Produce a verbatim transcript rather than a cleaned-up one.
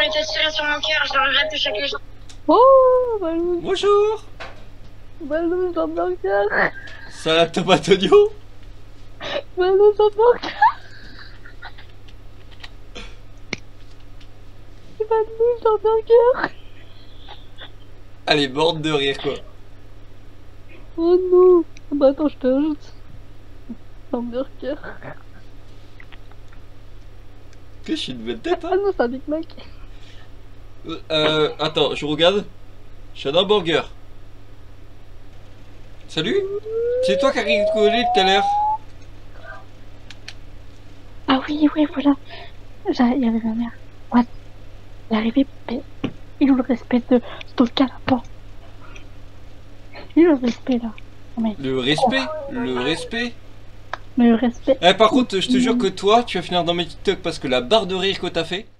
était tiré sur mon cœur, je le regrette chaque jour. Oh, Balou. Bonjour. Balou, hamburger. Salade tomate oignon. Balou, hamburger. Balou, hamburger. Elle est morte de rire quoi. Oh non. Bah attends, je t'ajoute. Hamburger. Que je suis une bonne tête Ah hein. non, c'est un Big Mac. Euh, attends, je regarde. Je suis un hamburger. Salut. C'est toi qui as rigolé tout à l'heure. Ah oui, oui, voilà. J'a- Il y avait ma mère. What? L'arrivée, mais il ou le respect de Stalka là-bas. Il ou le respect là. Oh, mais... Le respect, le respect. Mais le respect. Eh, par contre, je te jure que toi, tu vas finir dans mes TikTok parce que la barre de rire que t'as fait.